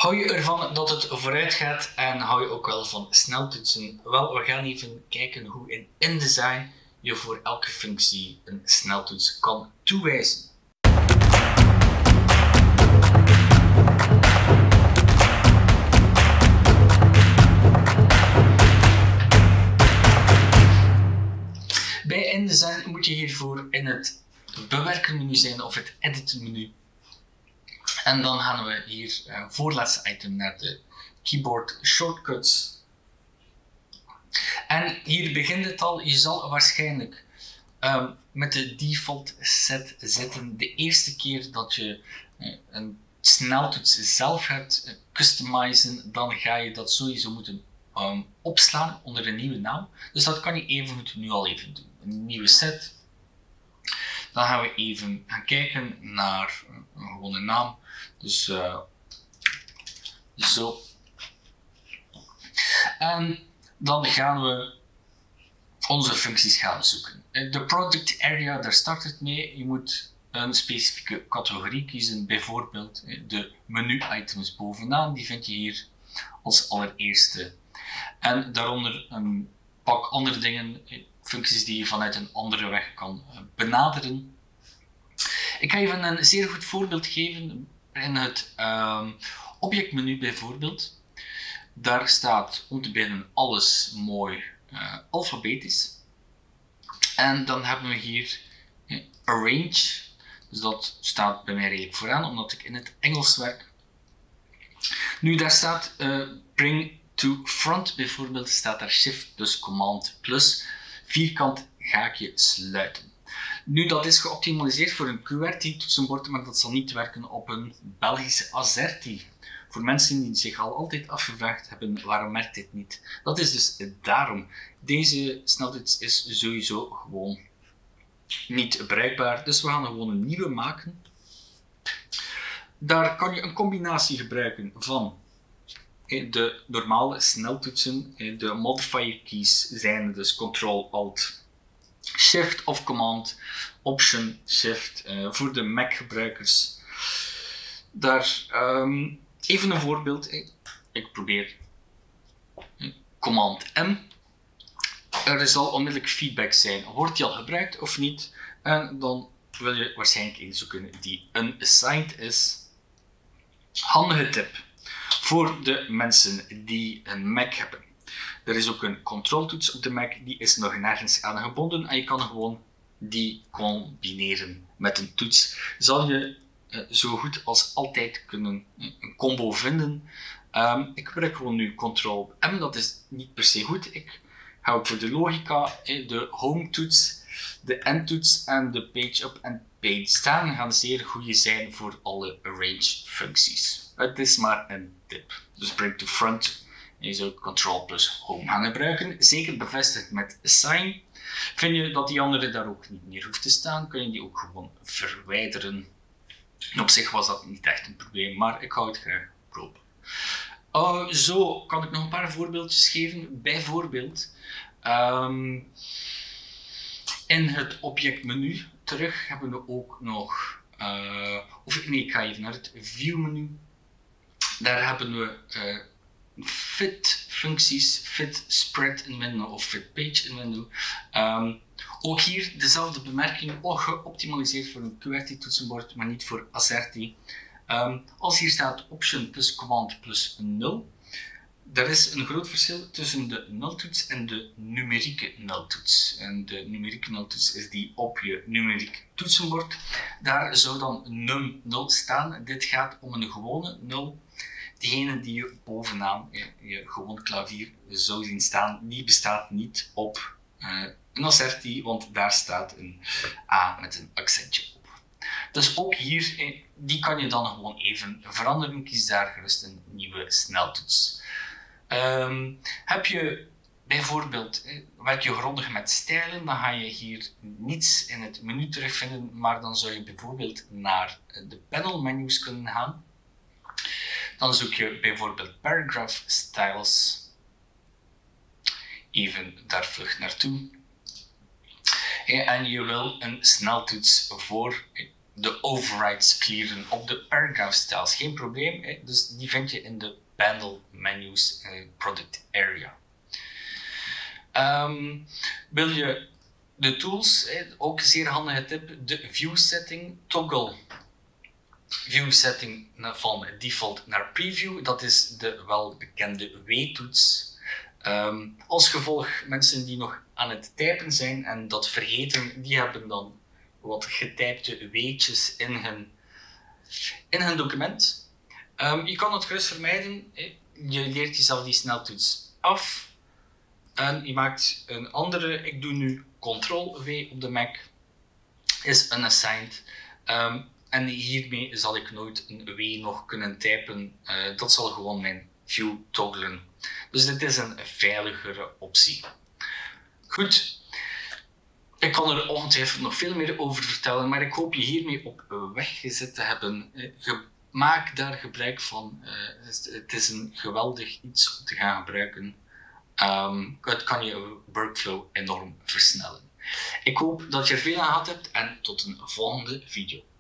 Hou je ervan dat het vooruit gaat en hou je ook wel van sneltoetsen? Wel, we gaan even kijken hoe in InDesign je voor elke functie een sneltoets kan toewijzen. Bij InDesign moet je hiervoor in het bewerken menu zijn of het editen menu. En dan gaan we hier voorlaatste item naar de keyboard shortcuts. En hier begint het al. Je zal waarschijnlijk met de default set zitten. De eerste keer dat je een sneltoets zelf gaat customizen, dan ga je dat sowieso moeten opslaan onder een nieuwe naam. Dus dat kan je even nu al even doen. Een nieuwe set. Dan gaan we even gaan kijken naar een gewone naam. Dus zo. En dan gaan we onze functies gaan zoeken. De product area, daar start het mee. Je moet een specifieke categorie kiezen. Bijvoorbeeld de menu items bovenaan. Die vind je hier als allereerste. En daaronder een pak andere dingen. Functies die je vanuit een andere weg kan benaderen. Ik ga even een zeer goed voorbeeld geven. In het objectmenu bijvoorbeeld, daar staat om te beginnen alles mooi alfabetisch. En dan hebben we hier arrange, dus dat staat bij mij redelijk vooraan, omdat ik in het Engels werk. Nu daar staat bring to front bijvoorbeeld, staat daar shift, dus command plus, vierkant gaakje sluiten. Nu, dat is geoptimaliseerd voor een QWERTY-toetsenbord, maar dat zal niet werken op een Belgische AZERTY. Voor mensen die zich al altijd afgevraagd hebben, waarom werkt dit niet? Dat is dus daarom. Deze sneltoets is sowieso gewoon niet bruikbaar, dus we gaan er gewoon een nieuwe maken. Daar kan je een combinatie gebruiken van de normale sneltoetsen. De modifier keys zijn dus Ctrl-Alt Shift of Command, Option, Shift voor de Mac gebruikers. Daar even een voorbeeld. Ik probeer Command M. Er zal onmiddellijk feedback zijn. Wordt die al gebruikt of niet? En dan wil je waarschijnlijk inzoeken die unassigned is. Handige tip voor de mensen die een Mac hebben. Er is ook een controltoets op de Mac, die is nog nergens aan gebonden en je kan gewoon die combineren met een toets. Zal je zo goed als altijd kunnen een combo vinden. Ik gebruik gewoon nu Ctrl-M, dat is niet per se goed. Ik ga ook voor de logica, de home toets, de end toets en de page up en page down gaan zeer goede zijn voor alle arrange functies. Het is maar een tip. Dus bring to front. Je zou Ctrl plus Home gaan gebruiken. Zeker bevestigd met Assign. Vind je dat die andere daar ook niet meer hoeft te staan, kun je die ook gewoon verwijderen. En op zich was dat niet echt een probleem, maar ik hou het graag probe. Zo kan ik nog een paar voorbeeldjes geven. Bijvoorbeeld in het objectmenu terug hebben we ook nog, ik ga even naar het view menu. Daar hebben we fit functies, fit spread in window of fit page in window. Ook hier dezelfde bemerking, geoptimaliseerd voor een QWERTY toetsenbord, maar niet voor AZERTY. Als hier staat option plus command plus 0, er is een groot verschil tussen de nultoets en de numerieke nultoets. En de numerieke nultoets is die op je numeriek toetsenbord. Daar zou dan num 0 staan. Dit gaat om een gewone 0. Diegene die je bovenaan je gewoon klavier zou zien staan, die bestaat niet op een AZERTY, want daar staat een A met een accentje op. Dus ook hier, die kan je dan gewoon even veranderen. Kies daar gerust een nieuwe sneltoets. Heb je bijvoorbeeld, werk je grondig met stijlen, dan ga je hier niets in het menu terugvinden, maar dan zou je bijvoorbeeld naar de panel menus kunnen gaan. Dan zoek je bijvoorbeeld Paragraph Styles. Even daar vlug naartoe. En je wil een sneltoets voor de overrides clearen op de paragraph styles. Geen probleem, hè? Dus die vind je in de bundle menus product area. Wil je de tools, ook een zeer handige tip, de view setting toggle. View setting van default naar preview, dat is de welbekende W-toets. Als gevolg, mensen die nog aan het typen zijn en dat vergeten, die hebben dan wat getypte W'tjes in hun document. Je kan het gerust vermijden. Je leert jezelf die sneltoets af. En je maakt een andere. Ik doe nu Ctrl-W op de Mac. Is unassigned. En hiermee zal ik nooit een W nog kunnen typen. Dat zal gewoon mijn view toggelen. Dus dit is een veiligere optie. Goed. Ik kan er ongetwijfeld nog veel meer over vertellen, maar ik hoop je hiermee op weg gezet te hebben. Maak daar gebruik van. Het is een geweldig iets om te gaan gebruiken. Het kan je workflow enorm versnellen. Ik hoop dat je er veel aan gehad hebt en tot een volgende video.